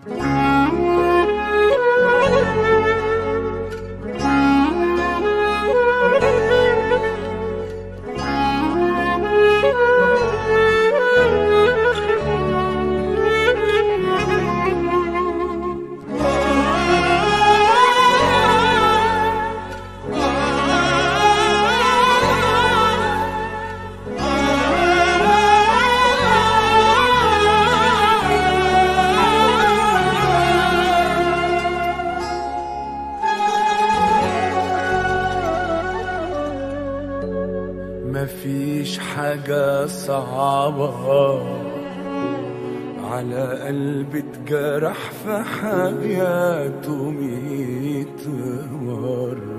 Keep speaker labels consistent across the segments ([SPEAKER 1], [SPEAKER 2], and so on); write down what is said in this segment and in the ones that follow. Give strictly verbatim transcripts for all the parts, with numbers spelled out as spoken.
[SPEAKER 1] مفيش حاجة صعبة على قلب اتجرح في حياته ميت مرة،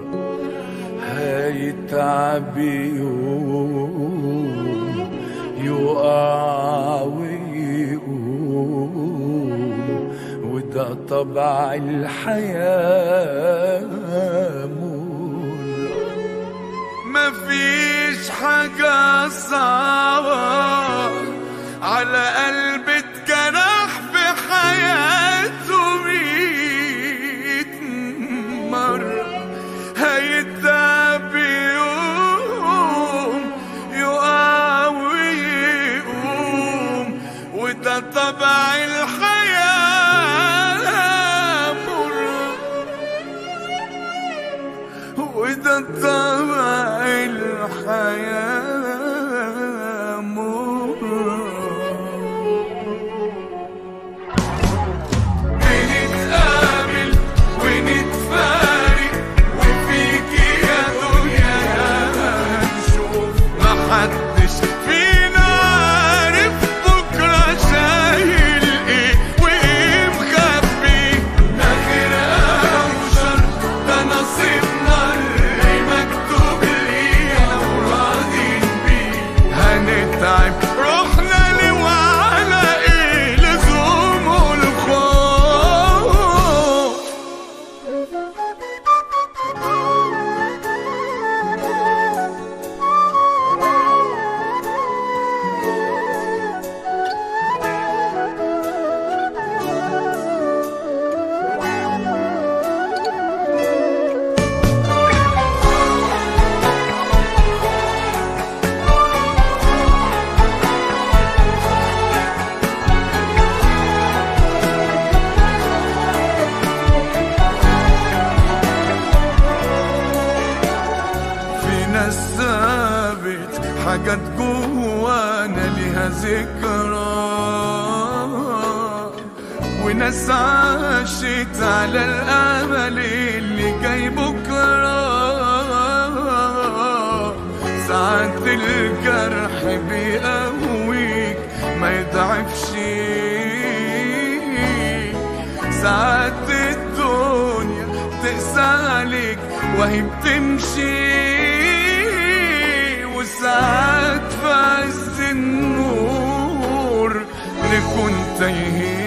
[SPEAKER 1] هيتعب يوم يقع ويقوم، وده طبع الحياة مر. مفيش حاجة صعبة على قلب اتجرح في حياته ميت مرة، هيتعب يوم يقع ويقوم، وده طبع الحياة مر، وده طبع الحياة مر. بنتقابل ونتفارق وفيكي يا دنيا هنشوف، محدش فينا عارف بكرة شايل ايه وايه مخبي، ده خير او شر ده نصيبنا اللي مكتوب لينا وراضين بيه. هنتعب روحنا ليه وعلى ايه لزوم الخوف. في ناس سابت حاجات جوانا ليها ذكرى، وناس عاشت على الامل اللي جاي بكره. ساعات الجرح بيقويك ما يضعفش، ساعات الدنيا تقسى عليك وهي بتمشي، وساعات في عز النور نكون تايهين.